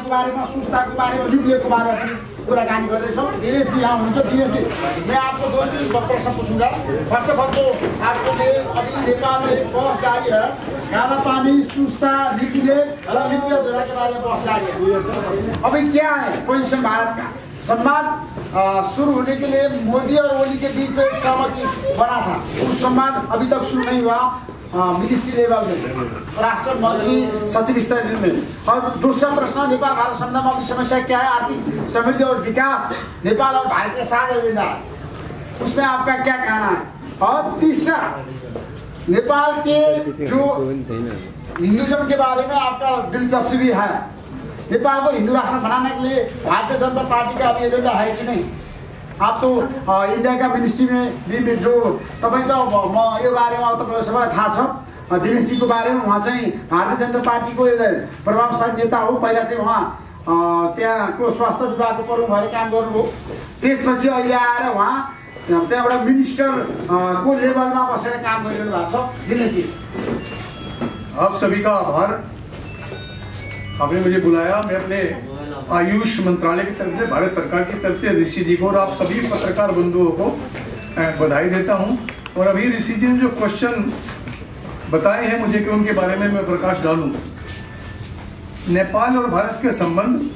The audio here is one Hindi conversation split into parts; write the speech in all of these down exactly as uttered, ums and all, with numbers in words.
नेपालको बारेमा, सुस्ताको बारेमा, लिप्लेको बारेमा पनि कुराकानी गर्दैछौँ। दिनेश जी यहाँ हुनुहुन्छ। दिनेश जी, मैं आपको दो तीन प्रश्न पूछूंगा। फर्स्ट ऑफ ऑल तो आपको अभी नेपाल में एक बहस जारी है, खाना पानी, सुस्ता, लिप्ले और लिप्ले धोरा के बारे में बहस जारी है। अभी क्या है पोजिशन भारत का? संवाद शुरू होने के लिए मोदी और ओली के बीच में एक सहमति बना था, उस संवाद अभी तक शुरू नहीं हुआ मिनिस्ट्री लेवल में, राष्ट्र मंत्री सचिव स्तर में। और दूसरा प्रश्न, नेपाल भारत संबंध में अभी समस्या क्या है? आर्थिक समृद्धि और विकास नेपाल और भारत के साझा एजेंडा है, उसमें आपका क्या कहना है? और तीसरा, नेपाल के जो हिंदुज्म के बारे में आपका दिलचस्पी भी है, नेपाल को हिंदू राष्ट्र बनाने के लिए भारतीय जनता पार्टी का अभी एजेंडा है कि नहीं? आप तो इंडिया का मिनिस्ट्री में भी जो तपाईँ त म यो बारेमा तपाईँ सबैलाई थाहा छ, दिनेश जीको बारेमा उहाँ चाहिँ भारतीय जनता पार्टीको प्रभावशाली नेता हो। पहिला चाहिँ उहाँ त्यहाँको स्वास्थ्य विभागको प्रमुख भएर काम गर्नुभयो, त्यसपछि अहिले आएर उहाँ त्यहाँबाट मिनिस्टरको लेभलमा बसेर काम गरिरहनु भएको छ। दिनेश जी, आप सभी का आभार, आपने मुझे बुलाया। मैं अपने आयुष मंत्रालय की तरफ से, भारत सरकार की तरफ से ऋषि जी को और आप सभी पत्रकार बंधुओं को बधाई देता हूं। और अभी ऋषि जी ने जो क्वेश्चन बताए हैं मुझे कि उनके बारे में मैं प्रकाश डालूं। नेपाल और भारत के संबंध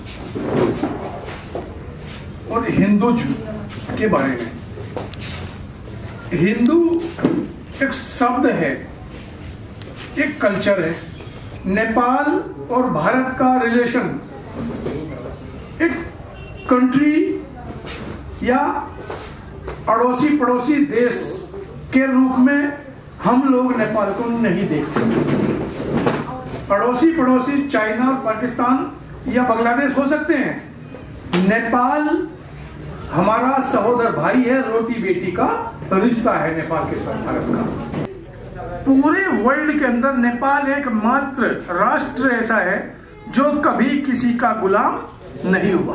और हिंदुज्म के बारे में। हिंदू एक शब्द है, एक कल्चर है। नेपाल और भारत का रिलेशन एक कंट्री या अड़ोसी पड़ोसी देश के रूप में हम लोग नेपाल को नहीं देखते। अड़ोसी पड़ोसी चाइना और पाकिस्तान या बांग्लादेश हो सकते हैं, नेपाल हमारा सहोदर भाई है, रोटी बेटी का रिश्ता है नेपाल के साथ भारत का। पूरे वर्ल्ड के अंदर नेपाल एकमात्र राष्ट्र ऐसा है जो कभी किसी का गुलाम नहीं हुआ।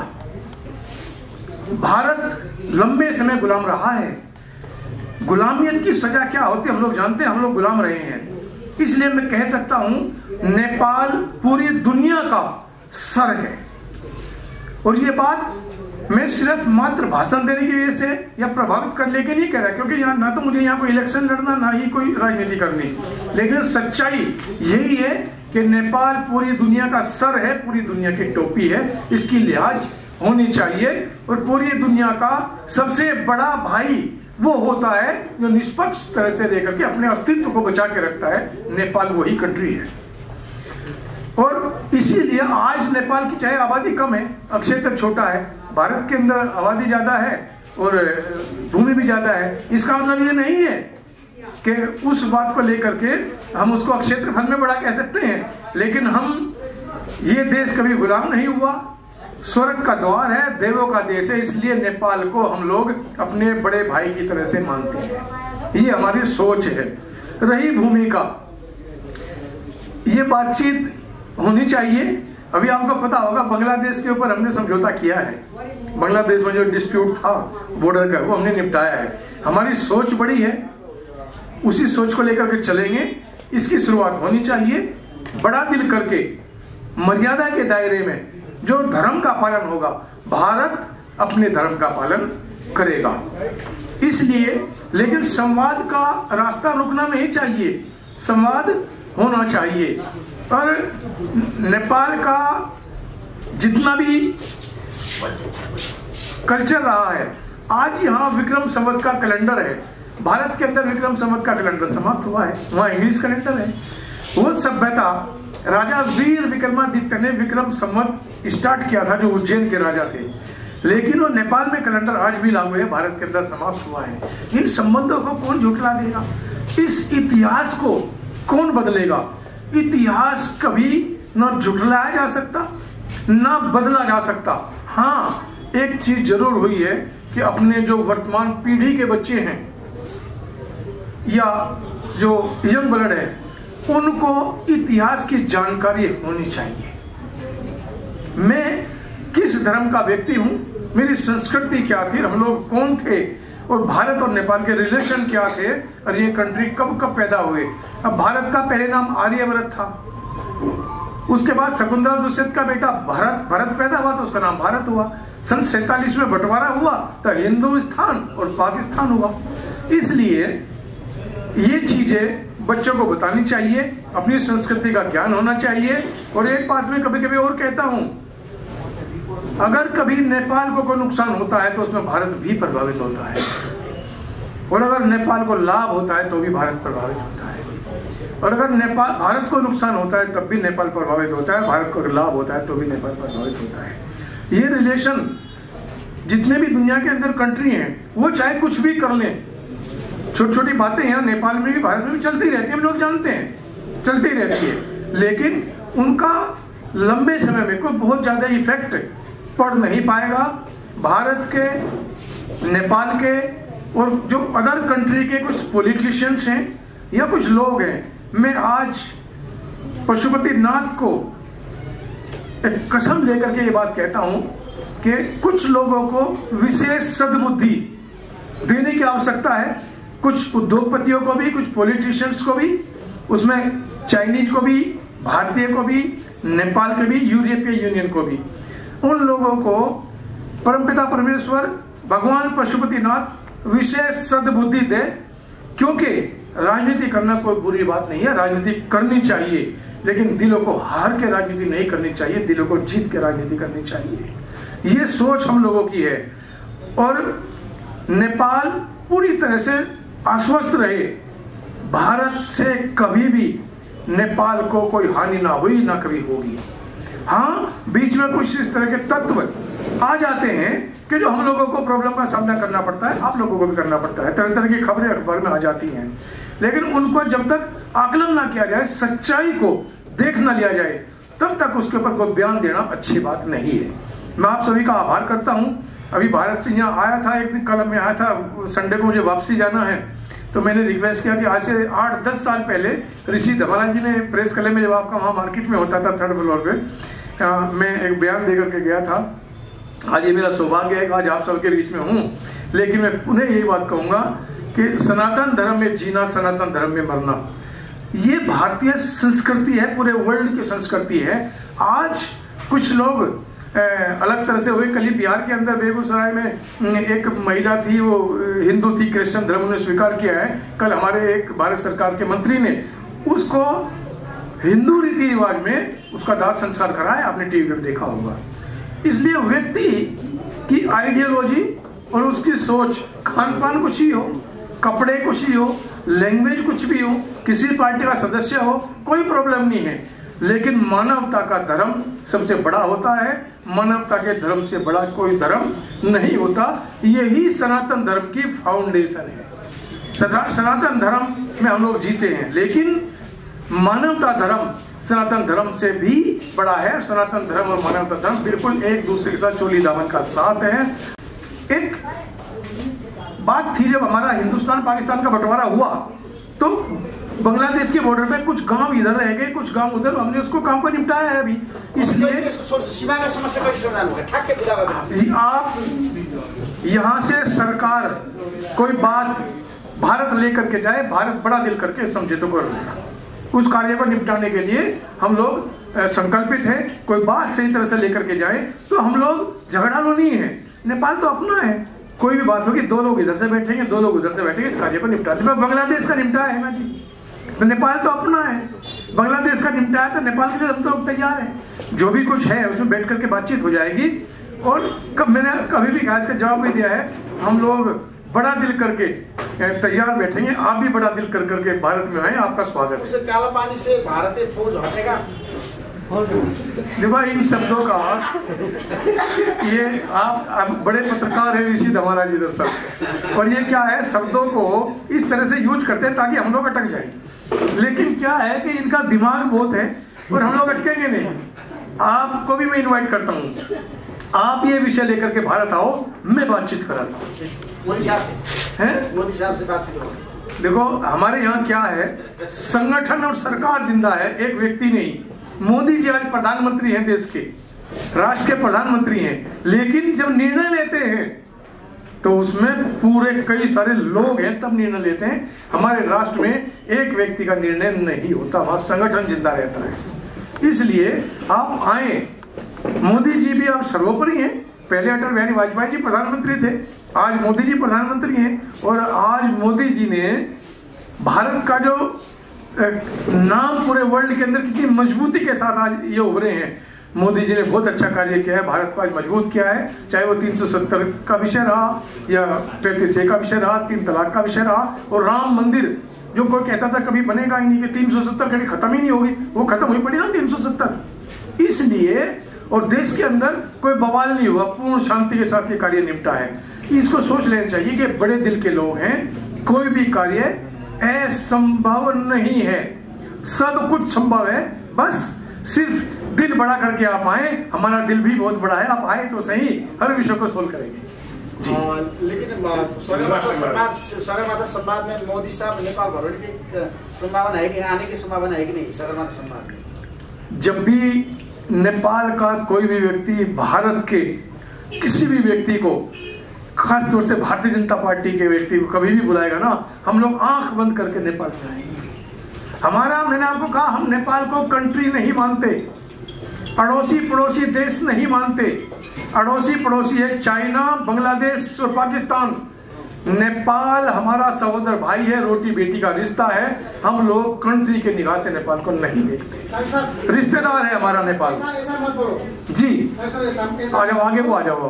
भारत लंबे समय गुलाम रहा है। गुलामियत की सजा क्या होती है हम लोग जानते हैं, हम लोग गुलाम रहे हैं। इसलिए मैं कह सकता हूं नेपाल पूरी दुनिया का सर है। और ये बात मैं सिर्फ मात्र भाषण देने की वजह से या प्रभावित करने के नहीं कह रहा, क्योंकि यहाँ ना तो मुझे यहाँ कोई इलेक्शन लड़ना ना ही कोई राजनीति करनी, लेकिन सच्चाई यही है कि नेपाल पूरी दुनिया का सर है, पूरी दुनिया की टोपी है। इसकी लिहाज होनी चाहिए। और पूरी दुनिया का सबसे बड़ा भाई वो होता है जो निष्पक्ष तरह से रह करके अपने अस्तित्व को बचा के रखता है। नेपाल वही कंट्री है। और इसीलिए आज नेपाल की चाहे आबादी कम है, क्षेत्र छोटा है, भारत के अंदर आबादी ज्यादा है और भूमि भी ज्यादा है, इसका मतलब ये नहीं है कि उस बात को लेकर के हम उसको क्षेत्रफल में बड़ा कह सकते हैं। लेकिन हम, ये देश कभी गुलाम नहीं हुआ, स्वर्ग का द्वार है, देवों का देश है। इसलिए नेपाल को हम लोग अपने बड़े भाई की तरह से मानते हैं। ये हमारी सोच है। रही भूमिका, ये बातचीत होनी चाहिए। अभी आपको पता होगा बांग्लादेश के ऊपर हमने समझौता किया है। बांग्लादेश में जो डिस्प्यूट था बॉर्डर का, वो हमने निपटाया है। हमारी सोच बड़ी है, उसी सोच को लेकर के चलेंगे। इसकी शुरुआत होनी चाहिए बड़ा दिल करके, मर्यादा के दायरे में। जो धर्म का पालन होगा, भारत अपने धर्म का पालन करेगा। इसलिए लेकिन संवाद का रास्ता रुकना नहीं चाहिए, संवाद होना चाहिए। और नेपाल का जितना भी कल्चर रहा है, आज यहाँ विक्रम संवत का कैलेंडर है। भारत के अंदर विक्रम संवत का कैलेंडर समाप्त हुआ है, वहाँ इंग्लिश कैलेंडर है। वो सभ्यता राजा वीर विक्रमादित्य ने विक्रम संवत स्टार्ट किया था, जो उज्जैन के राजा थे। लेकिन वो नेपाल में कैलेंडर आज भी लागू है, भारत के अंदर समाप्त हुआ है। इन संबंधों को कौन झुठला देगा? इस इतिहास को कौन बदलेगा? इतिहास कभी न झुठलाया जा सकता, न बदला जा सकता। हाँ, एक चीज जरूर हुई है कि अपने जो वर्तमान पीढ़ी के बच्चे हैं या जो यंग ब्लड है, उनको इतिहास की जानकारी होनी चाहिए। मैं किस धर्म का व्यक्ति हूं, मेरी संस्कृति क्या थी, हम लोग कौन थे, और भारत और नेपाल के रिलेशन क्या थे, और ये कंट्री कब कब पैदा हुए। अब भारत का पहले नाम आर्यव्रत था, उसके बाद शकुंतला दुष्यंत का बेटा भरत भरत पैदा हुआ तो उसका नाम भारत हुआ। सन सैतालीस में बंटवारा हुआ तो हिंदुस्तान और पाकिस्तान हुआ। इसलिए ये चीजें बच्चों को बतानी चाहिए, अपनी संस्कृति का ज्ञान होना चाहिए। और एक बात मैं कभी कभी और कहता हूं, अगर कभी नेपाल को कोई नुकसान होता है तो उसमें भारत भी प्रभावित होता है, और अगर नेपाल को लाभ होता है तो भी भारत प्रभावित होता है, और अगर नेपाल भारत को नुकसान होता है तब भी नेपाल प्रभावित होता है, भारत को अगर लाभ होता है तो भी नेपाल प्रभावित होता है। ये रिलेशन जितने भी दुनिया के अंदर कंट्री हैं वो चाहे कुछ भी कर लें, छोटी छोटी बातें यहाँ नेपाल में भी भारत में भी चलती रहती है, हम लोग जानते हैं चलती रहती है, लेकिन उनका लंबे समय में कोई बहुत ज्यादा इफेक्ट पड़ नहीं पाएगा। भारत के, नेपाल के और जो अदर कंट्री के कुछ पॉलिटिशियंस हैं या कुछ लोग हैं, मैं आज पशुपतिनाथ को एक कसम लेकर के ये बात कहता हूं कि कुछ लोगों को विशेष सद्बुद्धि देने की आवश्यकता है, कुछ उद्योगपतियों को भी, कुछ पॉलिटिशियंस को भी, उसमें चाइनीज को भी, भारतीय को भी, नेपाल के भी, यूरोपीय यूनियन को भी। उन लोगों को परमपिता परमेश्वर भगवान पशुपतिनाथ विशेष सद्बुद्धि दे, क्योंकि राजनीति करना कोई बुरी बात नहीं है, राजनीति करनी चाहिए, लेकिन दिलों को हार के राजनीति नहीं करनी चाहिए, दिलों को जीत के राजनीति करनी चाहिए। ये सोच हम लोगों की है। और नेपाल पूरी तरह से आश्वस्त रहे, भारत से कभी भी नेपाल को कोई हानि ना हुई ना कभी होगी। हाँ, बीच में कुछ इस तरह के तत्व आ जाते हैं कि जो हम लोगों को प्रॉब्लम का सामना करना पड़ता है, आप लोगों को भी करना पड़ता है, तरह तरह की खबरें अखबार में आ जाती हैं, लेकिन उनको जब तक आकलन ना किया जाए, सच्चाई को देख ना लिया जाए, तब तक उसके ऊपर कोई बयान देना अच्छी बात नहीं है। मैं आप सभी का आभार करता हूं। अभी भारत से यहाँ आया था, एक दिन कल में आया था, संडे को मुझे वापसी जाना है, तो मैंने रिक्वेस्ट किया कि आज से आठ दस साल पहले ऋषि धमाला जी ने प्रेस क्लब में, जब आपका वहाँ मार्केट में होता था थर्ड फ्लोर पे, आ, मैं एक बयान दे करके गया था। आज ये मेरा सौभाग्य है कि आज आप सबके बीच में हूँ, लेकिन मैं पुनः यही बात कहूँगा कि सनातन धर्म में जीना, सनातन धर्म में मरना, ये भारतीय संस्कृति है, पूरे वर्ल्ड की संस्कृति है। आज कुछ लोग अलग तरह से हुए। कल ही बिहार के अंदर बेगूसराय में एक महिला थी, वो हिंदू थी, क्रिश्चियन धर्म उन्हें स्वीकार किया है। कल हमारे एक भारत सरकार के मंत्री ने उसको हिंदू रीति रिवाज में उसका दाह संस्कार कराया, आपने टीवी पर देखा होगा। इसलिए व्यक्ति की आइडियोलॉजी और उसकी सोच, खान पान कुछ ही हो, कपड़े कुछ ही हो, लैंग्वेज कुछ भी हो, किसी पार्टी का सदस्य हो, कोई प्रॉब्लम नहीं है, लेकिन मानवता का धर्म सबसे बड़ा होता है। मानवता के धर्म से बड़ा कोई धर्म नहीं होता। यही सनातन धर्म की फाउंडेशन है। सनातन धर्म में हम लोग जीते हैं, लेकिन मानवता धर्म सनातन धर्म से भी बड़ा है। सनातन धर्म और मानवता धर्म बिल्कुल एक दूसरे के साथ चोली दामन का साथ है। एक बात थी, जब हमारा हिंदुस्तान पाकिस्तान का बंटवारा हुआ तो बांग्लादेश के बॉर्डर पे कुछ गांव इधर रह गए, कुछ गांव उधर, हमने उसको काम को निपटाया है अभी। इसलिए सीमा का समस्या कैसे समाधान होगा? आप यहाँ से सरकार कोई बात भारत लेकर के जाए, भारत बड़ा दिल करके समझौते को लेगा, उस कार्य को निपटाने के लिए हम लोग संकल्पित है। कोई बात सही तरह से लेकर के जाए तो हम लोग झगड़ालू नहीं है। नेपाल तो अपना है, कोई भी बात होगी दो लोग इधर से बैठेंगे, दो लोग उधर से बैठेंगे, इस कार्य को निपटा देंगे। बांग्लादेश का निपटाया है ना जी, तो नेपाल तो अपना है। बांग्लादेश का निपटाया तो नेपाल के लिए हम तो तैयार हैं। जो भी कुछ है उसमें बैठ करके बातचीत हो जाएगी। और कब मैंने कभी भी कहा, इसका जवाब भी दिया है, हम लोग बड़ा दिल करके तैयार बैठेंगे। आप भी बड़ा दिल कर करके भारत में आए, आपका स्वागत है। काला पानी से भारतीय फौज हटेगा? देखो इन शब्दों का, ये आप, आप बड़े पत्रकार हैं ऋषि धमाला जी दरअसल, और ये क्या है, शब्दों को इस तरह से यूज करते हैं ताकि हम लोग अटक जाएं। लेकिन क्या है कि इनका दिमाग बहुत है और हम लोग अटकेंगे नहीं। आपको भी मैं इनवाइट करता हूँ, आप ये विषय लेकर के भारत आओ, मैं बातचीत कराता हूँ मोदी साहब से। हैं? मोदी साहब से बातचीत करो। देखो हमारे यहाँ क्या है, संगठन और सरकार जिंदा है, एक व्यक्ति नहीं। मोदी जी आज प्रधानमंत्री हैं, देश के राष्ट्र के प्रधानमंत्री हैं, लेकिन जब निर्णय लेते हैं तो उसमें पूरे कई सारे लोग हैं तब निर्णय लेते हैं। हमारे राष्ट्र में एक व्यक्ति का निर्णय नहीं होता, वहां संगठन जिंदा रहता है। इसलिए आप आए, मोदी जी भी आप सर्वोपरि हैं। पहले अटल बिहारी वाजपेयी जी प्रधानमंत्री थे, आज मोदी जी प्रधानमंत्री हैं, और आज मोदी जी ने भारत का जो नाम पूरे वर्ल्ड के अंदर कितनी मजबूती के साथ आज ये उभरे हैं। मोदी जी ने बहुत अच्छा कार्य किया है, भारत को आज मजबूत किया है, चाहे वो तीन सौ सत्तर का विषय रहा या पैंतीस ए का विषय रहा, तीन तलाक का विषय रहा, और राम मंदिर जो कोई कहता था कभी बनेगा ही नहीं, कि तीन सौ सत्तर कभी खत्म ही नहीं होगी, वो खत्म हुई पड़ी ना तीन सौ सत्तर। इसलिए और देश के अंदर कोई बवाल नहीं हुआ, पूर्ण शांति के साथ ये कार्य निपटा है। इसको सोच लेना चाहिए कि बड़े दिल के लोग हैं, कोई भी कार्य असंभव नहीं है, सब कुछ संभव है, बस सिर्फ दिल बड़ा करके आप आए। हमारा दिल भी बहुत बड़ा है, आप आए तो सही, हर विषय को सोल्व करेंगे जी। आ, लेकिन सगरमाथा संवाद सगरमाथा संवाद में मोदी साहब नेपाल भ्रमण की संभावना है कि आने की संभावना है कि नहीं सगरमाथा संवाद में? जब भी नेपाल का कोई भी व्यक्ति भारत के किसी भी व्यक्ति को, खास तौर से भारतीय जनता पार्टी के व्यक्ति को कभी भी बुलाएगा ना, हम लोग आंख बंद करके नेपाल जाएंगे। हमारा, मैंने आपको कहा, हम नेपाल को कंट्री नहीं मानते, अड़ोसी पड़ोसी देश नहीं मानते। अड़ोसी पड़ोसी है चाइना, बांग्लादेश और पाकिस्तान। नेपाल हमारा सहोदर भाई है, रोटी बेटी का रिश्ता है। हम लोग कंट्री के निगाह से नेपाल को नहीं देखते, रिश्तेदार है हमारा नेपाल। ऐसा ऐसा मत बोलो जी, ऐसा आ जाओ आगे को आ जाओ।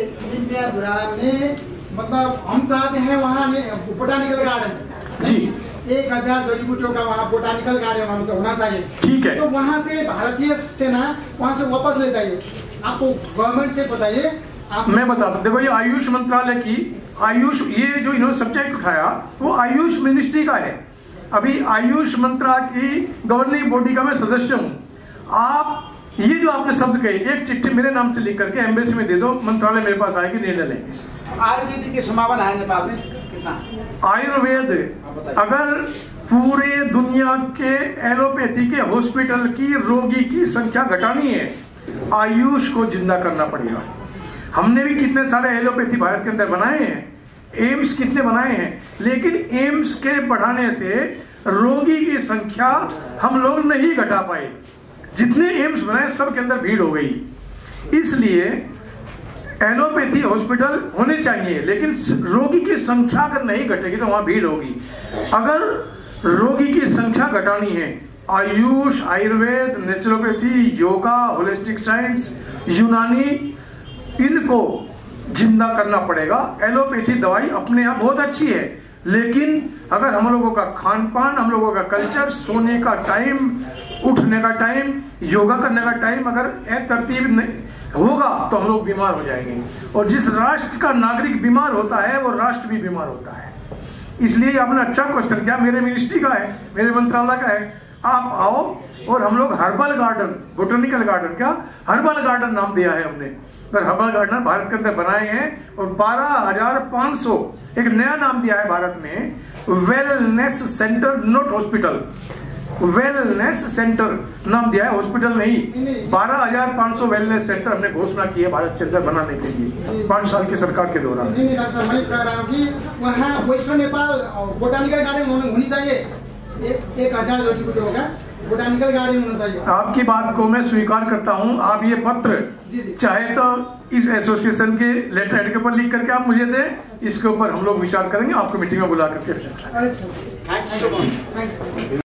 में मतलब हम चाहते हैं वहाँ बोटानिकल गार्डन जी, एक हजार जड़ी बूटियों का वहाँ बोटानिकल गार्डन होना चाहिए। ठीक है, तो वहाँ से भारतीय सेना वहाँ से वापस ले जाइए। आपको गवर्नमेंट से बताइए। आप मैं बताता हूँ, देखो ये आयुष मंत्रालय की, आयुष ये जो इन्होंने सब्जेक्ट उठाया वो आयुष मिनिस्ट्री का है। अभी आयुष मंत्रालय की गवर्निंग बॉडी का मैं सदस्य हूँ। आप ये जो आपने शब्द कहे, एक चिट्ठी मेरे नाम से लिख करके एम्बेसी में दे दो, मंत्रालय मेरे पास आएगी, निर्णय लेंगे। आयुर्वेद की संभावना है नेपाल में कितना? आयुर्वेद अगर पूरे दुनिया के एलोपैथी के हॉस्पिटल की रोगी की संख्या घटानी है, आयुष को जिंदा करना पड़ेगा। हमने भी कितने सारे एलोपैथी भारत के अंदर बनाए हैं, एम्स कितने बनाए हैं, लेकिन एम्स के बढ़ाने से रोगी की संख्या हम लोग नहीं घटा पाए। जितने एम्स बनाए सब के अंदर भीड़ हो गई। इसलिए एलोपैथी हॉस्पिटल होने चाहिए, लेकिन रोगी की संख्या अगर नहीं घटेगी तो वहां भीड़ होगी। अगर रोगी की संख्या घटानी है, AYUSH, Ayurveda, naturopathy, yoga, holistic science, Unani, इनको जिंदा करना पड़ेगा। एलोपैथी दवाई अपने आप बहुत अच्छी है, लेकिन अगर हम लोगों का खान पान, हम लोगों का कल्चर, सोने का टाइम, उठने का टाइम, योगा करने का टाइम अगर तरतीब होगा तो हम लोग बीमार हो जाएंगे। और जिस राष्ट्र का नागरिक बीमार होता है वो राष्ट्र भी बीमार होता है। इसलिए आपने अच्छा क्वेश्चन किया, मेरे मिनिस्ट्री का है, मेरे मंत्रालय का है। आप आओ और हम लोग हर्बल गार्डन, बोटेनिकल गार्डन, क्या हर्बल गार्डन नाम दिया है हमने, और हर्बल गार्डन भारत के अंदर बनाए हैं। और बारह हजार पाँच सौ एक नया नाम दिया है भारत में, wellness centre, not hospital, wellness centre नाम दिया है, हॉस्पिटल नहीं। बारह हजार पाँच सौ वेलनेस सेंटर हमने घोषणा की है भारत के अंदर बनाने के लिए पाँच साल की सरकार के दौरान। नहीं नहीं डॉक्टर साहब, मैं कह रहा हूँ कि वहाँ वेस्टर्न नेपाल बोटानिकल गार्डन होनी चाहिए। एक एक हजार जड़ी बूटी होगा, बोटानिकल गार्डन होना चाहिए। आपकी बात को मैं स्वीकार करता हूँ। आप ये पत्र जी जी। चाहे तो इस एसोसिएशन के लेटर हेड के ऊपर लिख करके आप मुझे दें, इसके ऊपर हम लोग विचार करेंगे, आपको मीटिंग में बुला करके। अच्छा, थैंक यू सो मच।